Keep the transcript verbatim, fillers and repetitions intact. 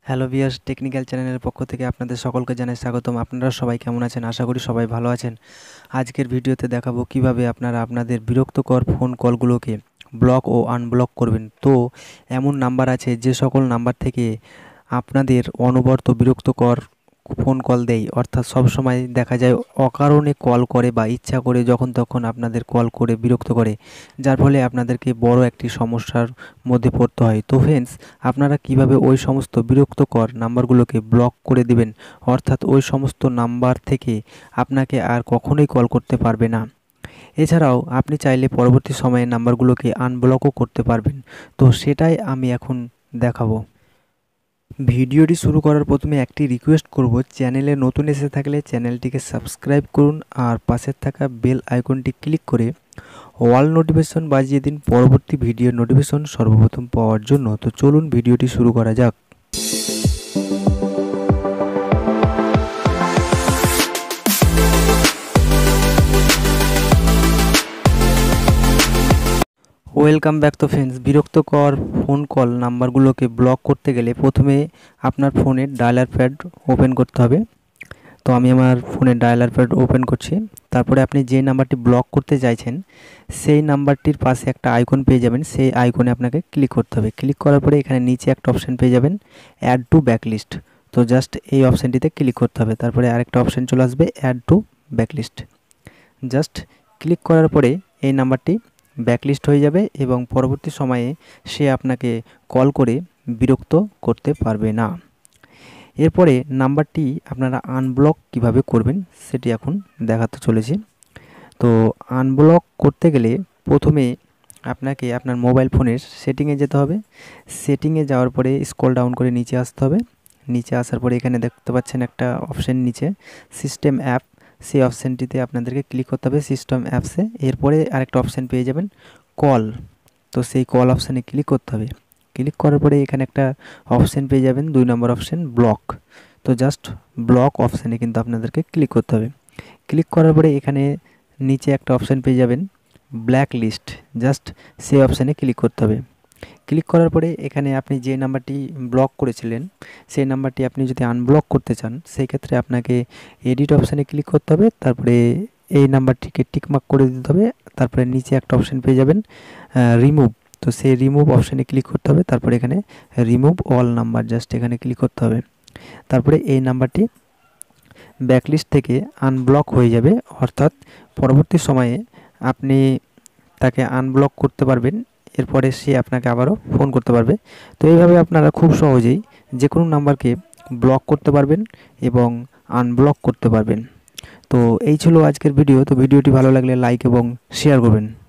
Hello viewers, technical চ্যানেলের পক্ষ থেকে আপনাদের সকলকে জানাই স্বাগতম। আপনারা সবাই কেমন আছেন? আশা করি সবাই ভালো আছেন। আজকের ভিডিওতে দেখাবো কিভাবে আপনারা আপনাদের বিরক্তকর ফোন কলগুলোকে ব্লক ও আনব্লক করবেন। তো এমন নাম্বার আছে যে সকল নাম্বার থেকে আপনাদের অনবরত বিরক্তকর ফোন কল দেয়, অর্থাৎ সবসময় দেখা যায় অকারণে কল করে বা ইচ্ছা করে যখন তখন আপনাদের কল করে বিরক্ত করে, যার ফলে আপনাদেরকে বড় একটি সমস্যার মধ্যে পড়তে হয়। তো ফ্রেন্ডস, আপনারা কিভাবে ওই সমস্ত বিরক্তকর নাম্বারগুলোকে ব্লক করে দিবেন, অর্থাৎ ওই সমস্ত নাম্বার থেকে আপনাকে আর কখনোই কল করতে পারবে না। এছাড়াও আপনি চাইলে পরবর্তী সময়ে নাম্বারগুলোকে আনব্লকও করতে পারবেন। তো সেটাই আমি এখন দেখাবো। ভিডিওটি শুরু করার প্রথমে একটি রিকোয়েস্ট করব, চ্যানেলে নতুন এসে থাকলে চ্যানেলটিকে সাবস্ক্রাইব করুন আর পাশে থাকা বেল আইকনটি ক্লিক করে অল নোটিফিকেশন বাজিয়ে দিন পরবর্তী ভিডিওর নোটিফিকেশন সর্বপ্রথম পাওয়ার জন্য। তো চলুন ভিডিওটি শুরু করা যাক। Welcome back. তো ফ্রেন্ডস, বিরক্তকর ফোন কল নাম্বারগুলোকে ব্লক করতে গেলে প্রথমে আপনার ফোনের ডায়ালার প্যাড ওপেন করতে হবে। তো আমি আমার ফোনের ডায়ালার প্যাড ওপেন করছি। তারপরে আপনি যে নাম্বারটি ব্লক করতে চাইছেন সেই নাম্বারটির পাশে একটা আইকন পেয়ে যাবেন, সেই আইকনে আপনাকে ক্লিক করতে হবে। ক্লিক করার পরে এখানে নিচে একটা অপশান পেয়ে যাবেন, অ্যাড টু ব্যাকলিস্ট। তো জাস্ট এই অপশানটিতে ক্লিক করতে হবে। তারপরে আরেকটা অপশান চলে আসবে, add to blacklist. Just click করার পরে এই নাম্বারটি ব্যাকলিস্ট হয়ে যাবে এবং পরবর্তী সময়ে সে আপনাকে কল করে বিরক্ত করতে পারবে না। এরপরে নাম্বারটি আপনারা আনব্লক কিভাবে করবেন সেটি এখন দেখাতে চলেছি। তো আনব্লক করতে গেলে প্রথমে আপনাকে আপনার মোবাইল ফোনের সেটিংয়ে যেতে হবে। সেটিংয়ে যাওয়ার পরে স্ক্রল ডাউন করে নিচে আসতে হবে। নিচে আসার পরে এখানে দেখতে পাচ্ছেন একটা অপশান নিচে সিস্টেম অ্যাপ, সেই অপশানটিতে আপনাদেরকে ক্লিক করতে হবে সিস্টেম অ্যাপসে। এরপরে আরেকটা অপশান পেয়ে যাবেন কল। তো সেই কল অপশানে ক্লিক করতে হবে। ক্লিক করার পরে এখানে একটা অপশান পেয়ে যাবেন, দুই নম্বর অপশান ব্লক। তো জাস্ট ব্লক অপশানে কিন্তু আপনাদেরকে ক্লিক করতে হবে। ক্লিক করার পরে এখানে নিচে একটা অপশান পেয়ে যাবেন ব্ল্যাক লিস্ট, জাস্ট সেই অপশানে ক্লিক করতে হবে। ক্লিক করার পরে এখানে আপনি যে নাম্বারটি ব্লক করেছিলেন সেই নাম্বারটি আপনি যদি আনব্লক করতে চান সেই ক্ষেত্রে আপনাকে এডিট অপশানে ক্লিক করতে হবে। তারপরে এই নাম্বারটিকে টিকমার্ক করে দিতে হবে। তারপরে নিচে একটা অপশান পেয়ে যাবেন রিমুভ। তো সেই রিমুভ অপশানে ক্লিক করতে হবে। তারপরে এখানে রিমুভ অল নাম্বার, জাস্ট এখানে ক্লিক করতে হবে। তারপরে এই নাম্বারটি ব্যাকলিস্ট থেকে আনব্লক হয়ে যাবে, অর্থাৎ পরবর্তী সময়ে আপনি তাকে আনব্লক করতে পারবেন। এরপরে সে আপনাকে আবারও ফোন করতে পারবে। তো এইভাবে আপনারা খুব সহজেই যে কোনো নাম্বারকে ব্লক করতে পারবেন এবং আনব্লক করতে পারবেন। তো এই ছিল আজকের ভিডিও। তো ভিডিওটি ভালো লাগলে লাইক এবং শেয়ার করবেন।